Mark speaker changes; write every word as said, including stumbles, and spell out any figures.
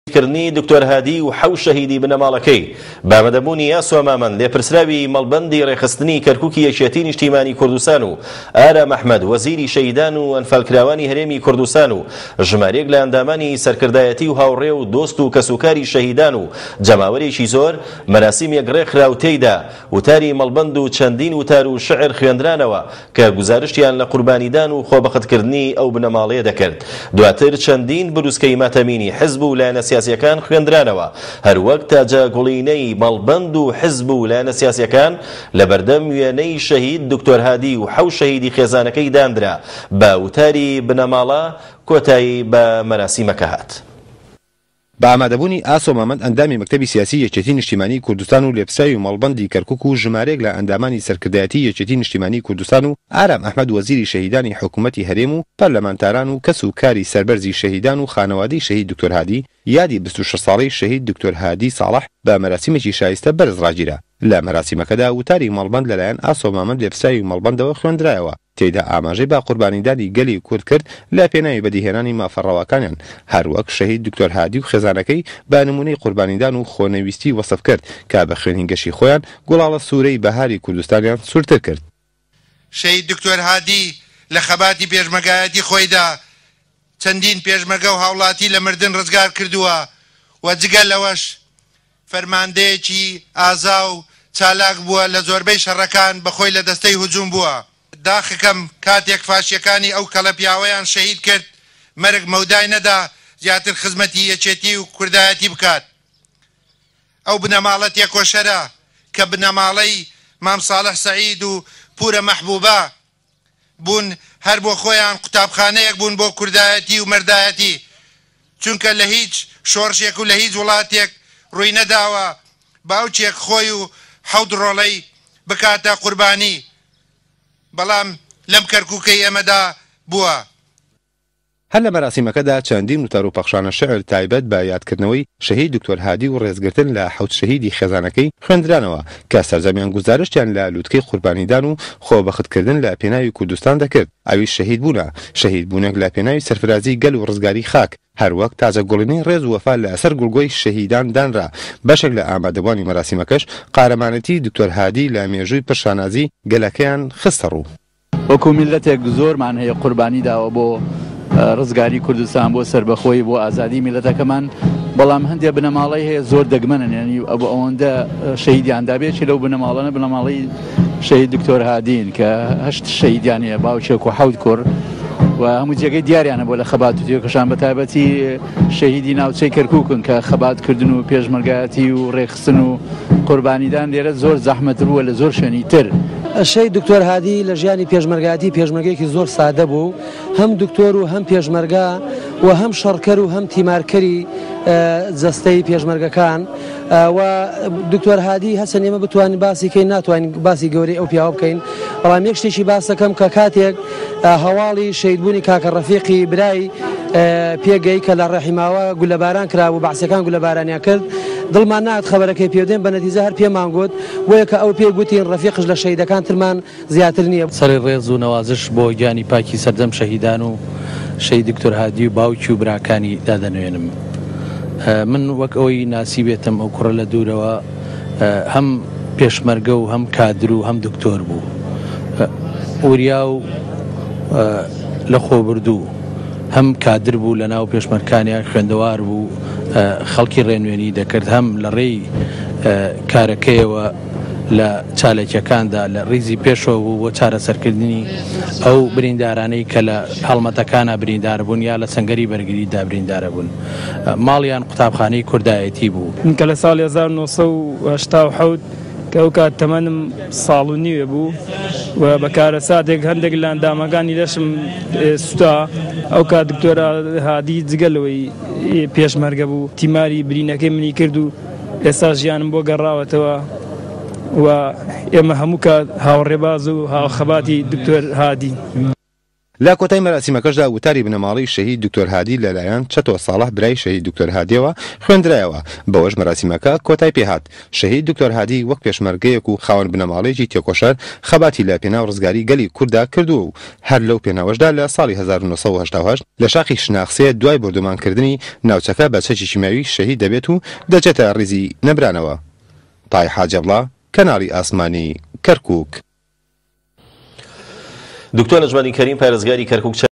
Speaker 1: كرني دكتور هادي وحو شهيدي بنمالكي بامدبوني ياسو مامن لبرسراوي ملبندي ريخستني كركوكي يشيتين اجتماعي كردستانو آرام أحمد وزيري شهيدان وانفال كراواني هرمي كردستانو جماريق لانداماني سركردايتي وهاوريو دوستو كسوكاري شهيدانو جماوري شيزور مراسم يقريخ راوتيدا وتاري ملبندو چندين وتارو شعر خوێندرانەوە کە گزارشتیان لە قوربانیدان و خۆبەختکردنی ئەو بنەماڵەیە دەکرد. دواتر چەندین بروسکەی ماتەمینی حزب و لایەنە سیاسیەکان خوێندرانەوە هەروەک تاجە گوڵینەی مەڵبەند و حزب و لایەنە سیاسیەکان لە بەردەم وێنەی شەهید دکتۆر هادی و حەو شەهیدی خێزانەکەی دانرا بە وتاری بنەماڵە کۆتایی بە مەراسیمەکە هات.
Speaker 2: بەئامادەبوونی ئاسۆ مامەند ئەندامی مەکتەبی سیاسی یەکێتی نیشتیمانی کوردستان و لێپسای و مەڵبەندی کەرکوک و ژمارەیەک لە ئەندامانی سەرکردایەتی یەکێتی نیشتیمانی کوردستان و ئارام ئەحمەد وەزیری شەهیدانی حکوومەتی هەرێم و پەرلەمانتاران و کەس و کاری سەربەرزی شەهیدان و خانەوادەی شەهید دکتۆر هادی یادی بیست و شەش ساڵەی شەهید دکتۆر هادی ساڵح بە مەراسیمێکی شایستە بەرز ڕاگیرا. لە مەراسیمەکەدا وتاری مەڵبەند لەلایەن ئاسۆ مامەند لێپسای و مەڵبەندەوە خوێندرایەوە. تێیدا ئاماژەی با قوربانیدانی گەلی کورد کرد لە پێناوی بەدیهێنانی مافەڕەوەکانیان هەروەک شەهید دکتۆر هادی و خێزانەکەی بە نمونەی قوربانیدان و خۆنەویستی وەسف کرد کە بە خوێنینگەشی خۆیان گوڵاڵە سوورەی بەهاری کوردستانیان سوورتر کرد.
Speaker 3: شەهید دکتۆر هادی لە خەباتی پێشمەرگایەتی خۆیدا چەندین پێشمەرگە و هاوڵاتی لە مردن ڕزگار کردووە و جگە لەوەش فەرماندەیەکی ئازا و چالاک بووە لە زۆربەی شەڕەکان بەخۆی لە دەستەی هجووم بووە. داخەکەم کاتێک فاشیەکانی ئەو کەڵە پیاوەیان شەهید کرد مەرگ مەودای نەدا زیاتر خزمەتی یەکێتی و کوردایەتی بکات. ئەو بنەماڵە تێکۆشەرە کە بنەماڵەی مام ساڵح سەعید و پورە مەحبوبە بوون هەر بۆ خۆیان قوتابخانەیەک بوون بۆ کوردایەتی و مەردایەتی چونکە لە هیچ شۆڕشێک و لە هیچ وڵاتێک ڕووی نەداوە باوچێک خۆی و حەوت ڕۆڵەی بکاتە قوربانی بەڵام لەم کەرکووکەی ئەمەدا بووە.
Speaker 2: هەر لە مەراسیمەکەدا چەندین وتار و پەخشانە شعر تایبەت بە یادکردنەوەی شەهید دکتۆر هادی و ڕێزگرتن لە حەوت شەهیدی خێزانەکەی خوێندرانەوە کە سەرجەمیان گزارشتیان لە لووتکەی قوربانیدان و خۆبەختکردن لە پێناوی کوردستان دەکرد. ئەویش شەهید بوونە شەهید بوونێک لە پێناوی سەرفرازی گەل و ڕزگاری خاک هەروەک تازە گوڵینەی ڕێز و وەفا لە ئەسەر گوڵگۆی شەهیدان دانرا. بەشێک لە ئامادەبوانی مەراسیمەکەش قارەمانەتی دکتۆر هادی لە مێژووی پشانازی گەلەکەیان خستە ڕوو.
Speaker 4: وەکو میلەتێک زۆرمان هەیە قوربانی داوە بۆ ڕزگاری کوردستان بۆ سربەخۆی بۆ ئازادی میلەتەکەمان بەڵام هەندێک بنەماڵی هەیە زۆر دەگمەنن یعنی ئەو ئەوەندە شەهیدیاندا بێت لەو بنەماڵانە بنەماڵی شەهید دکتۆر هادین کە هەشت شەهیدیان هەیە باوچێک و حەوت کوڕ و هەموو جێگەی دیاریانە بۆ لە خەبات و تێکەشان بە تایبەتی شەهیدی ناوچەی کەرکووکن کە خەباتکردن و پێشمەرگایەتی و ڕێخستن و قوربانیدان لێرە زۆر زەحمەت بووە لە زۆر شوێنی تر.
Speaker 5: شەهید دکتۆر هادی لە ژیانی پێشمەرگایەتی پێشمەرگەیەکی زۆر سادە بوو هەم دکتۆر و هەم پێشمەرگا و هەم شەڕکەر و هەم تیمارکەری جەستەی پێشمەرگەکان و دکتۆر هادی هەسەن ئێمە بتوانین باسی کەین ناتوانین باسی گەورەی ئەو پیاوە بکەین بەڵام یەک شتێکی باس دەکەم کە کاتێک هەواڵی شەهیدبوونی کاکە ڕەفیقی برای پێگەی کە لە ڕەحیماوە گولەباران کرابوو بەعسیەکان گولەبارانیان کرد دڵمان نات خەبەرەکەی پێدێن بە نەتیجە هەر پێمان گوت وەیە کە ئەو پێ گوتین ڕەفیقش لە شەهیدەکان ترمان زیاتر نییە.
Speaker 4: سەری ڕێز و نەوازش بۆ گیانی پاکی سەردەم شەهیدان و شەهید دکتۆر هادی و باوکی و براکانی دادەنوێنم. من وەک ئەوەی ناسی بێتم ئەو کوڕە لە دوورەوە هەم پێشمەرگە و هەم کادر و هەم دکتۆر بوو وریا و لە خۆبردوو هەم کادر بوو لە ناو پێشمەرگەکانیان خوێندەوار بوو خەڵکی ڕێنوێنی دەکرد هەم لە ڕێی کارەکەیەوە لە چالێکیەکاندا لە ڕیزی پێشەوە بوو بۆ چارەسەرکردنی ئەو بریندارانەی کە لە هەڵمەتەکانە بریندار بوون یا لە سەنگەری بەرگریدا بریندارە بوون. ماڵیان قوتابخانەی کوردایەتی بوو.
Speaker 6: کە لە ساڵی هەزار و نۆ سەد و هەشتا و حەوت کە ئەو کات تەمەنم ساڵ و نیوێ بوو و بەکارە ساتێک هەندێک لە ئەندامەکانی لەشم سوتا ئەو کات دکتۆر هادی جگەلەوەی پێشمەرگە بوو تیماری برینەکەی منی کرد و ئێستا ژیانم بۆ گەڕاوەتەوە و ئێمە هەموو کات هاوڕێباز و هاوخەباتی دکتۆر هادی.
Speaker 2: لا کۆتای مەراسیمەکەشدا وتاری بنەماڵی شەهید دکتۆر هادی لەلایەن چەتۆ ساڵح برای شەهید دکتۆر هادیەوە خوێندرایەوە. بەوەش مەراسیمەکە کۆتای پێهات. شەهید دکتۆر هادی وەک پێشمەرگەیەک و خاوەن بنەماڵەیەکی تێکۆشەر خەباتی لە پێناو ڕزگاری گەلی کووردا کردووە و هەر لەو پێناوەشدا لە ساڵی هەزار و نۆ سەد و هەشتا و هەشت لە شاخی شناخسێ دوای بردومانکردنی ناوچەکە بە چەکی ماوی شەهید دەبێت و دەچێتە ڕیزی نەبرانەوە. تای حاجەبڵا، کەناڵی ئاسمانی کەرکووک.
Speaker 1: دکتۆر نەجمەدین کەریم پارێزگاری کەرکووک